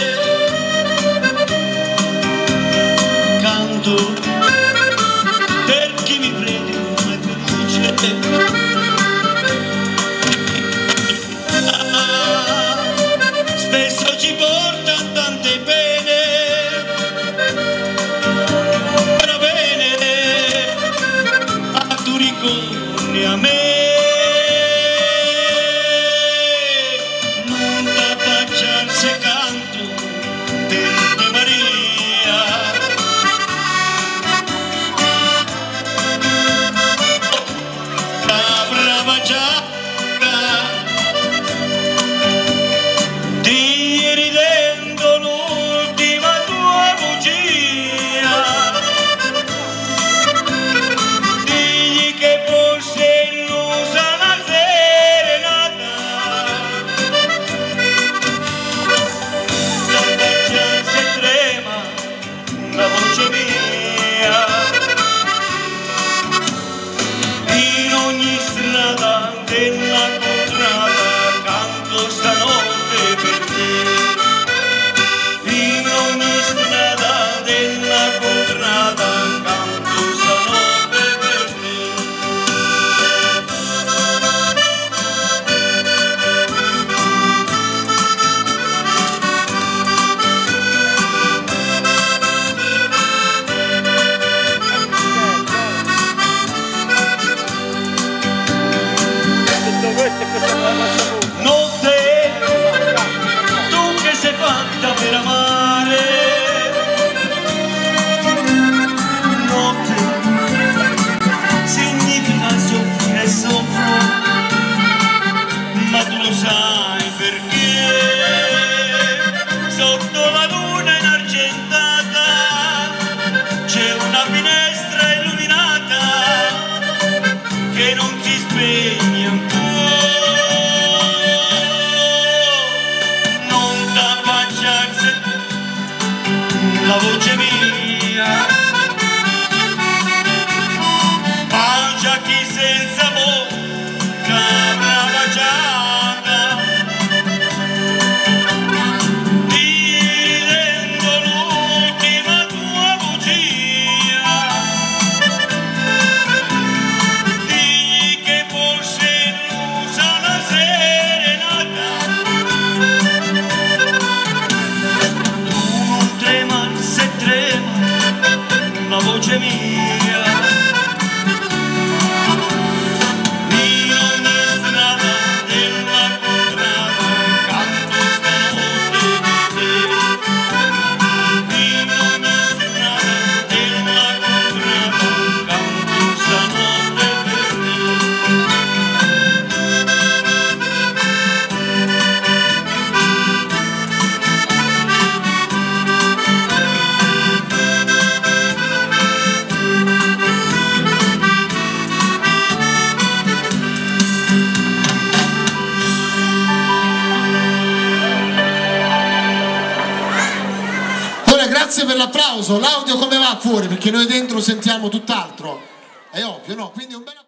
Canto per chi mi crede come felice. Spesso ci porta tante pene, però bene, ma tu ricordi a me. Non t'affacciar se canto per te Maria, la brava giacca ti ridendo l'ultima tua bugia, digli che forse illusa la serenata, la faccia se trema la voce mia, in ogni strada della contrada canto stanotte per te, in ogni strada della contrada canto stanotte per te. Tutto questo è questa la nostra voce. Notte, tu che sei fatta per amare, notte significa soffrire e soffro, ma tu lo sai perché sotto la luna inargentata c'è una finestra illuminata che non si spegne ancora. Non t'affacciarsi la voce mia, bacia chi senza bocca avrà baciata, ti ridendo l'ultima tua bugia, digli che forse illusa la serenata, tu non tremar se trema la voce mia, in ogni strada della contrada canto stanotte per te, in ogni strada della contrada canto stanotte per te. Allora, grazie per l'applauso. L'audio come va fuori? Perché noi dentro sentiamo tutt'altro. È ovvio, no? Quindi un bel applauso.